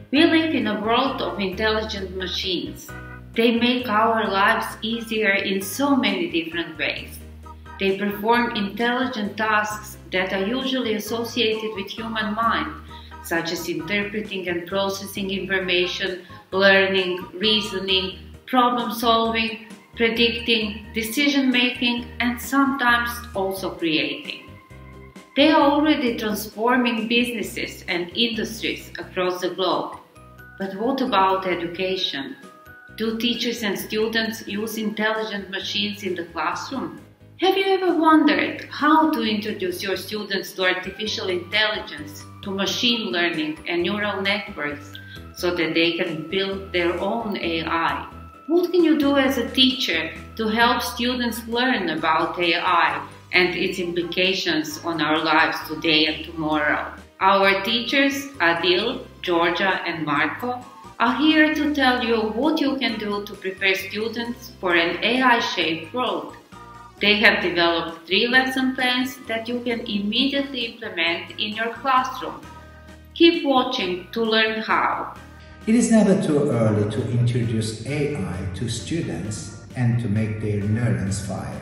We live in a world of intelligent machines. They make our lives easier in so many different ways. They perform intelligent tasks that are usually associated with human mind, such as interpreting and processing information, learning, reasoning, problem solving, predicting, decision making, and sometimes also creating. They are already transforming businesses and industries across the globe. But what about education? Do teachers and students use intelligent machines in the classroom? Have you ever wondered how to introduce your students to artificial intelligence, to machine learning and neural networks so that they can build their own AI? What can you do as a teacher to help students learn about AI and its implications on our lives today and tomorrow? Our teachers, Adil, Georgia, and Marco, are here to tell you what you can do to prepare students for an AI-shaped world. They have developed 3 lesson plans that you can immediately implement in your classroom. Keep watching to learn how. It is never too early to introduce AI to students and to make their neurons fire.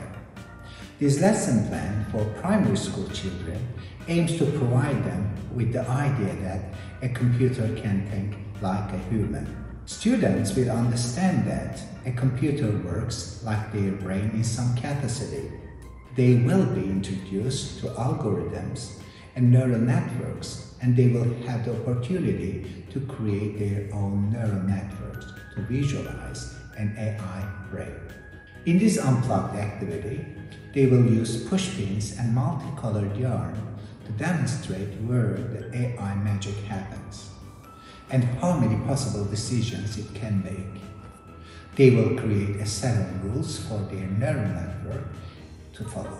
This lesson plan for primary school children aims to provide them with the idea that a computer can think like a human. Students will understand that a computer works like their brain in some capacity. They will be introduced to algorithms and neural networks, and they will have the opportunity to create their own neural networks to visualize an AI brain. In this unplugged activity, they will use pushpins and multicolored yarn to demonstrate where the AI magic happens and how many possible decisions it can make. They will create a set of rules for their neural network to follow.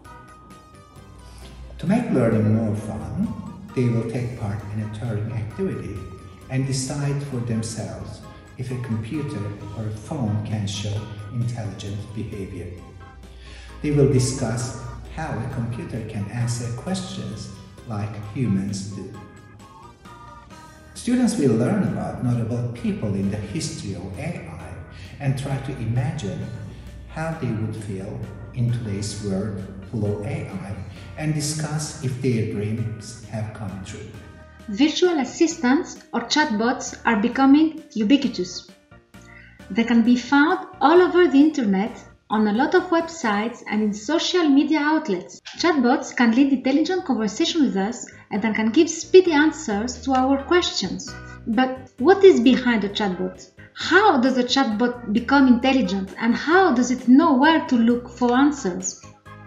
To make learning more fun, they will take part in a Turing activity and decide for themselves if a computer or a phone can show intelligent behavior. They will discuss how a computer can answer questions like humans do. Students will learn about notable people in the history of AI and try to imagine how they would feel in today's world full of AI and discuss if their dreams have come true. Virtual assistants or chatbots are becoming ubiquitous. They can be found all over the internet, on a lot of websites and in social media outlets. Chatbots can lead intelligent conversation with us and then can give speedy answers to our questions. But what is behind a chatbot? How does a chatbot become intelligent and how does it know where to look for answers?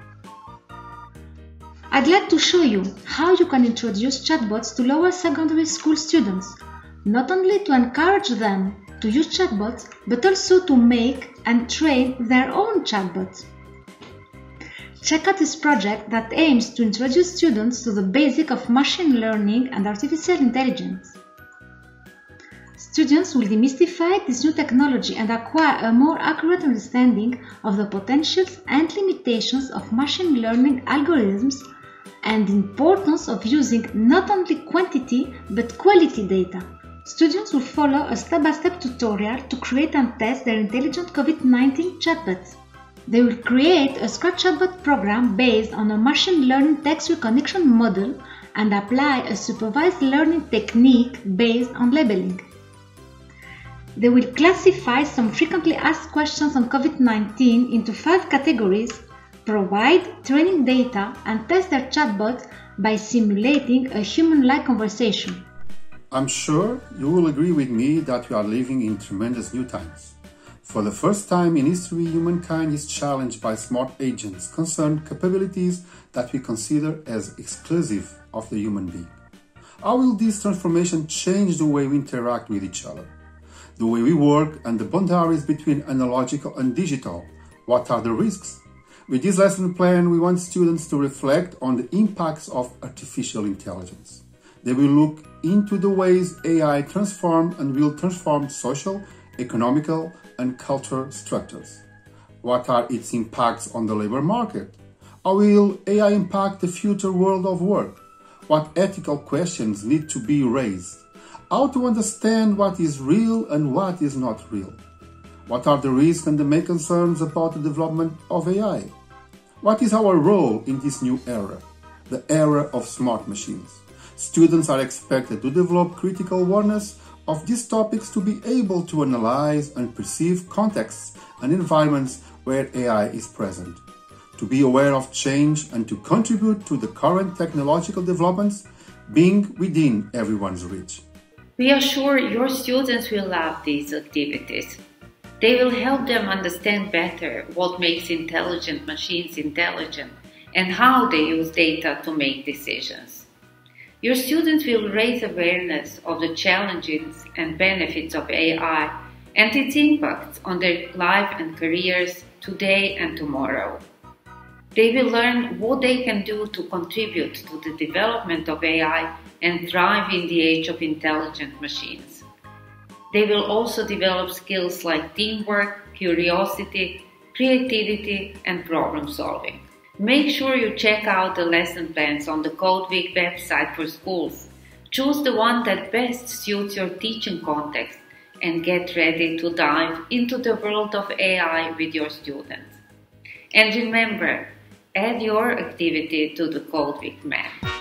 I'd like to show you how you can introduce chatbots to lower secondary school students, not only to encourage them to use chatbots, but also to make and train their own chatbots. Check out this project that aims to introduce students to the basics of machine learning and artificial intelligence. Students will demystify this new technology and acquire a more accurate understanding of the potentials and limitations of machine learning algorithms and the importance of using not only quantity but quality data. Students will follow a step-by-step tutorial to create and test their intelligent COVID-19 chatbots. They will create a Scratch chatbot program based on a machine learning text recognition model and apply a supervised learning technique based on labeling. They will classify some frequently asked questions on COVID-19 into 5 categories, provide training data, and test their chatbot by simulating a human-like conversation. I'm sure you will agree with me that we are living in tremendous new times. For the first time in history, humankind is challenged by smart agents concerned capabilities that we consider as exclusive of the human being. How will this transformation change the way we interact with each other, the way we work, and the boundaries between analogical and digital? What are the risks? With this lesson plan, we want students to reflect on the impacts of artificial intelligence. They will look into the ways AI transform and will transform social, economical, and cultural structures. What are its impacts on the labor market? How will AI impact the future world of work? What ethical questions need to be raised? how to understand what is real and what is not real. What are the risks and the main concerns about the development of AI? What is our role in this new era, the era of smart machines? Students are expected to develop critical awareness of these topics to be able to analyze and perceive contexts and environments where AI is present, to be aware of change and to contribute to the current technological developments being within everyone's reach. We are sure your students will love these activities. They will help them understand better what makes intelligent machines intelligent and how they use data to make decisions. Your students will raise awareness of the challenges and benefits of AI and its impacts on their life and careers today and tomorrow. They will learn what they can do to contribute to the development of AI and thrive in the age of intelligent machines. They will also develop skills like teamwork, curiosity, creativity, and problem solving. Make sure you check out the lesson plans on the Code Week website for schools. Choose the one that best suits your teaching context and get ready to dive into the world of AI with your students. And remember, add your activity to the Code Week map.